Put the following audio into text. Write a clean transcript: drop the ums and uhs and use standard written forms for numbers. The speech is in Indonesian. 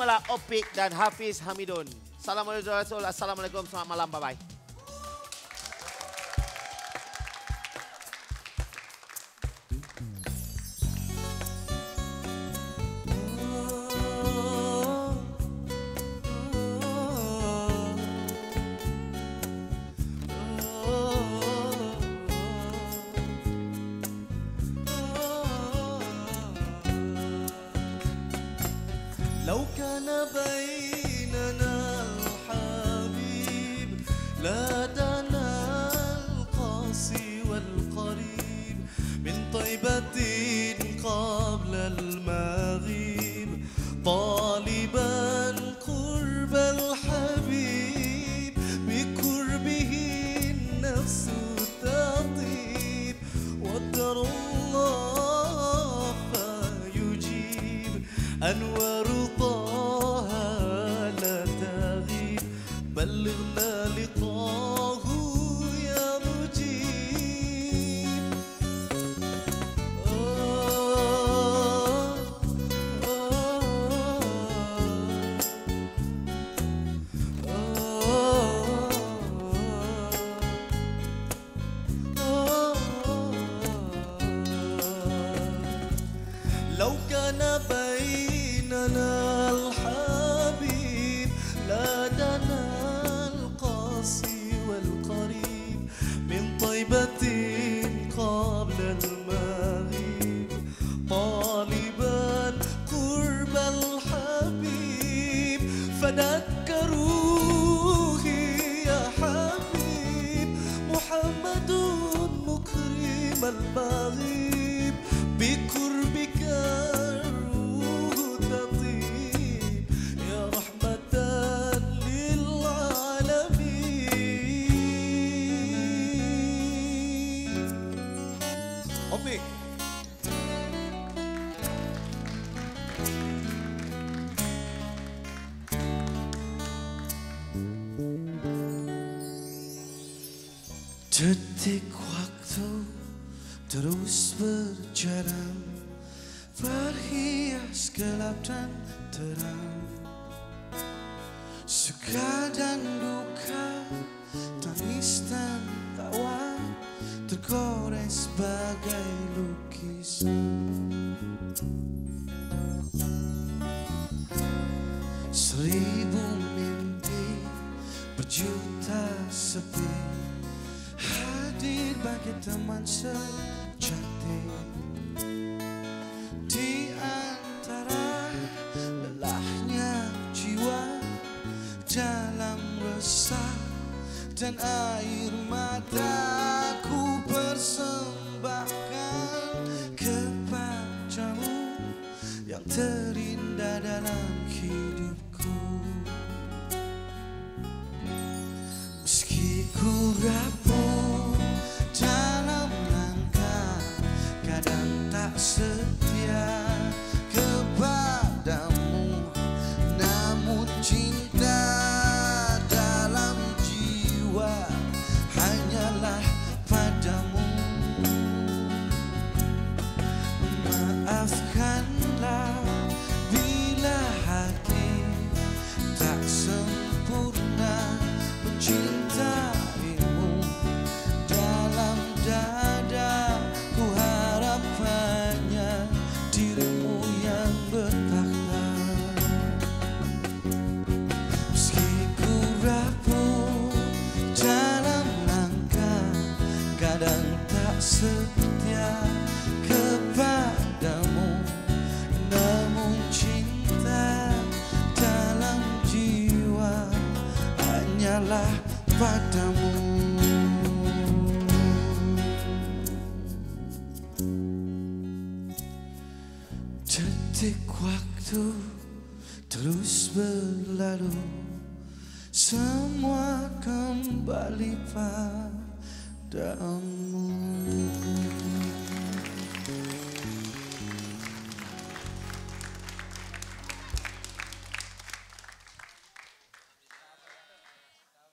adalah Opik dan Hafiz Hamidun. Assalamualaikum, selamat malam, bye-bye. لو كان بيننا الحبيب لدنا القاسي والقريب من طيبة قبل المغيب طالبا قرب الحبيب بقربه النفس تطيب وتر الله فيجيب أنوار بلغنا لقاه يا مجيب لو كان بيننا الحبيب لدنا والقريب من طيبة قبل المغيب طالبا قرب الحبيب فذكروه يا حبيب محمد مكرم المغيب بقربك الروح تطيب يا رحمة Opik. Detik waktu terus berjalan, berhias gelap dan terang, suka dan duka, tangis dan tawa tergores bagai lukisan. Seribu mimpi, berjuta sepi, hadir bagi teman sejati. Di antara lelahnya jiwa dalam resah dan air mataku persembahkan kepadamu yang terindah dalam hidupku. Meski ku rapuh dalam langkah, kadang tak setia kepadamu, namun cinta dalam jiwa hanyalah padamu. Maafkanlah bila hati tak sempurna mencintaimu. Dalam dada ku harap hanya dirimu yang bertakhta. Meski ku rapuh dalam langkah, kadang tak setia kepadamu, namun cinta dalam jiwa hanyalah padamu. Detik waktu terus berlalu, semua kembali padamu.